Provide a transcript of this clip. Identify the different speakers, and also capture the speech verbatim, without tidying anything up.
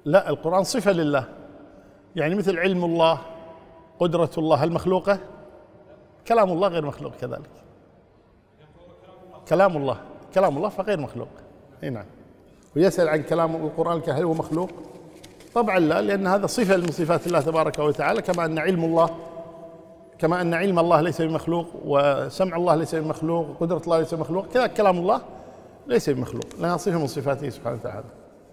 Speaker 1: لا، القرآن صفة لله، يعني مثل علم الله، قدرة الله، هل مخلوقة؟ كلام الله غير مخلوق كذلك. كلام الله كلام الله فغير مخلوق. اي نعم. ويسأل عن كلام القرآن هل هو مخلوق؟ طبعا لا، لأن هذا صفة من صفات الله تبارك وتعالى، كما أن علم الله كما أن علم الله ليس بمخلوق، وسمع الله ليس بمخلوق، وقدرة الله ليس بمخلوق، كذلك كلام الله ليس بمخلوق، لأنها صفة من صفاته سبحانه وتعالى.